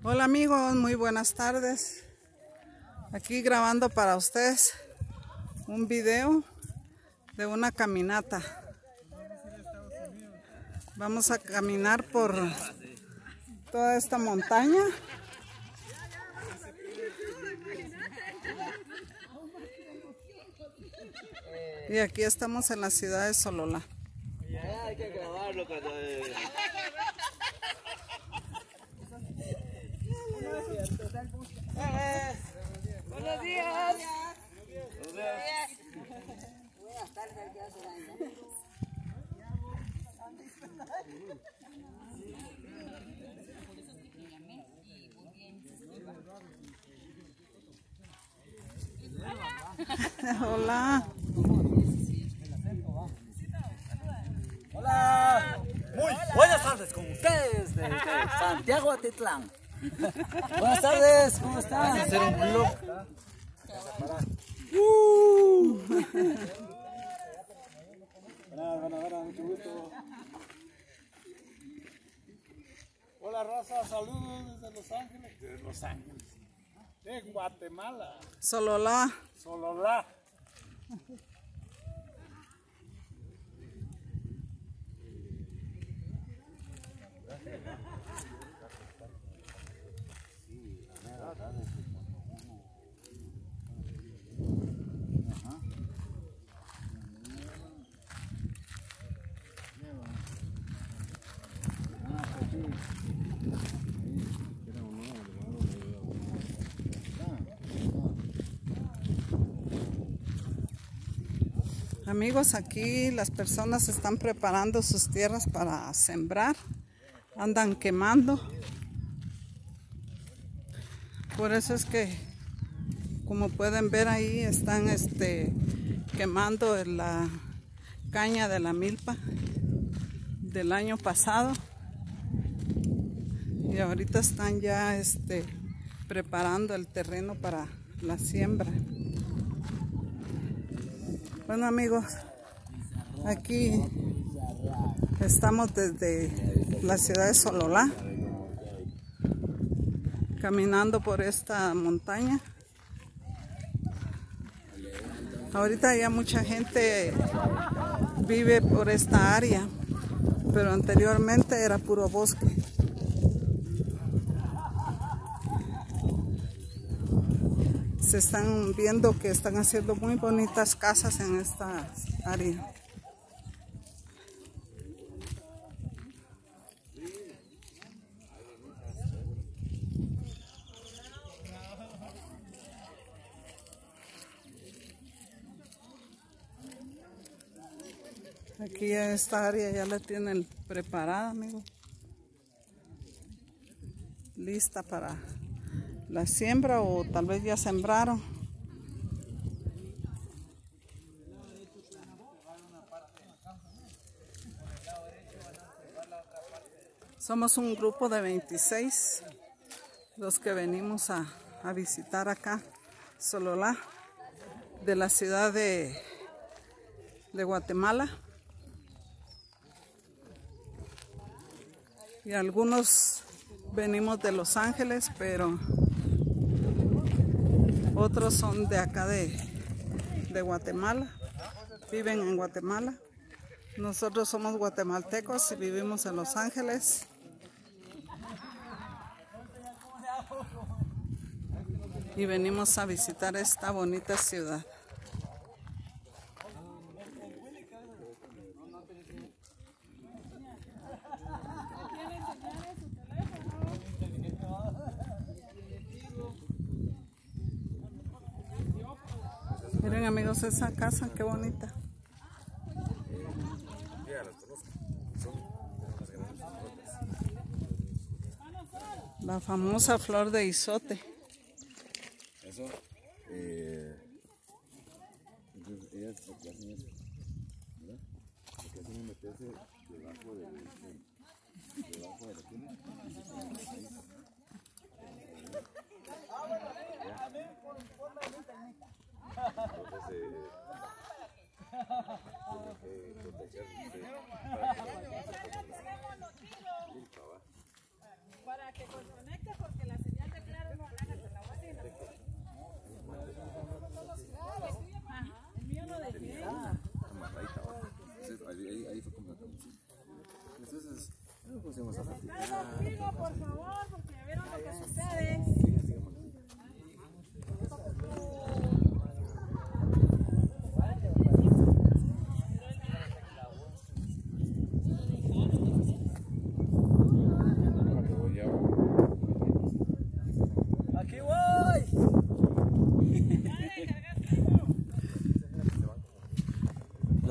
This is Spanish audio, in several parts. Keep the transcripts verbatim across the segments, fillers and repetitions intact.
Hola amigos, muy buenas tardes. Aquí grabando para ustedes un video de una caminata. Vamos a caminar por toda esta montaña. Y aquí estamos en la ciudad de Sololá. Ya hay que grabarlo cuando... Buenos días. Buenas tardes, ¿qué hace daño? Hola. Hola. Muy buenas tardes con ustedes desde Santiago Atitlán. Buenas tardes, ¿cómo están? Vamos a hacer un vlog. Uh. Buenas, buenas, buenas, mucho gusto. Hola raza, saludos desde Los Ángeles. Desde Los Ángeles. De Guatemala. Sololá. Sololá. Amigos, aquí las personas están preparando sus tierras para sembrar. Andan quemando. Por eso es que, como pueden ver ahí, están este, quemando la caña de la milpa del año pasado. Y ahorita están ya este, preparando el terreno para la siembra. Bueno amigos, aquí estamos desde la ciudad de Sololá, caminando por esta montaña. Ahorita ya mucha gente vive por esta área, pero anteriormente era puro bosque. Se están viendo que están haciendo muy bonitas casas en esta área. Aquí esta área ya la tienen preparada, amigos. Lista para la siembra, o tal vez ya sembraron. Somos un grupo de veintiséis los que venimos a, a visitar acá Sololá, de la ciudad de, de Guatemala. Y algunos venimos de Los Ángeles, pero otros son de acá de, de Guatemala, viven en Guatemala. Nosotros somos guatemaltecos y vivimos en Los Ángeles. Y venimos a visitar esta bonita ciudad. Miren amigos, esa casa, qué bonita. La famosa flor de izote. Eso, eh... entonces ellas lo que hacen es, ¿verdad? Lo que hacen es meterse debajo de, de, debajo de la tuna y se ponen ahí. Entonces, eh... tiene que protegerse para que no se ponga la milpa, ¿va? Para que conecte porque la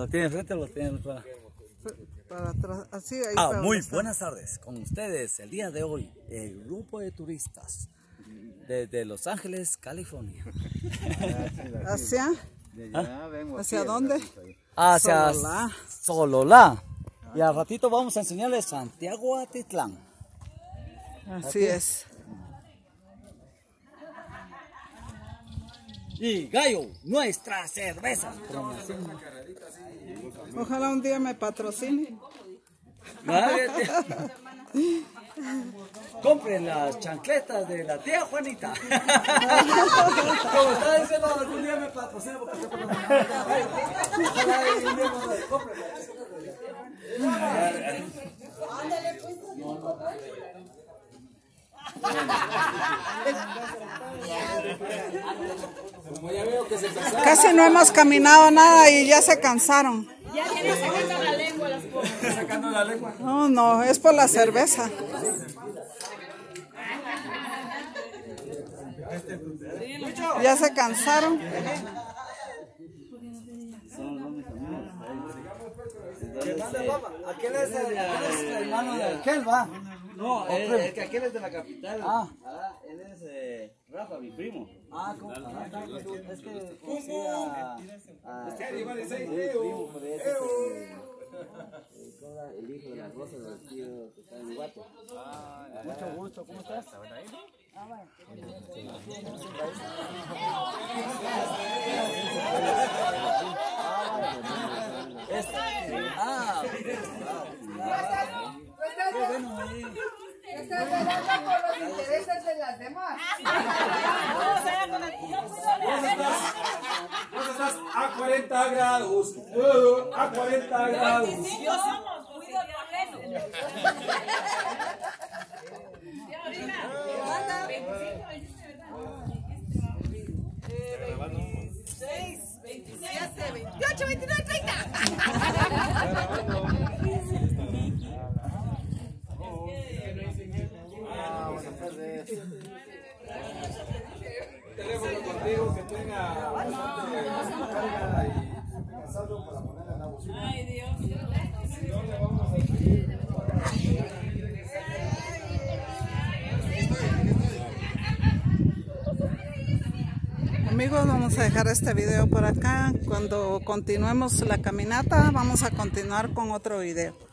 ¿Lo tiene enfrente o lo tiene para? Para atrás, así ahí. Ah, para muy donde está. buenas tardes. Con ustedes el día de hoy, el grupo de turistas desde Los Ángeles, California. ¿Hacia? ¿Hacia dónde? Hacia Sololá. Sololá. Y al ratito vamos a enseñarles Santiago Atitlán. Así es. Y Gallo, nuestra cerveza. Ojalá un día me patrocine. Compren las chancletas de la tía Juanita. Como está diciendo, algún día me patrocina porque estoy con la ojalá algún día me compren. Casi no hemos caminado nada y ya se cansaron. Ya vienen sacando la lengua las pobres. Sacando la lengua. No, no, es por la cerveza. Ya se cansaron. Aquel es el hermano de aquel, va. No, es, es que aquel es de la capital. Ah. Ah, él es eh, Rafa, mi primo. Ah, ¿cómo? Es que conocí a... Ah, mi primo, por eso es el, el, el hijo de la Rosa del tío que está en Guate. Mucho gusto, ¿cómo estás? Ah, Estás velando por los intereses de las demás. Vos estás a cuarenta grados, uh, a cuarenta grados. veintiséis, veintisiete, veintiocho, veintinueve, treinta. Teléfono contigo que tenga bastante carga y pasarlo para ponerla en la bocina. Ay, Dios. Si no, le vamos a seguir. Amigos, vamos a dejar este video por acá. Cuando continuemos la caminata, vamos a continuar con otro video.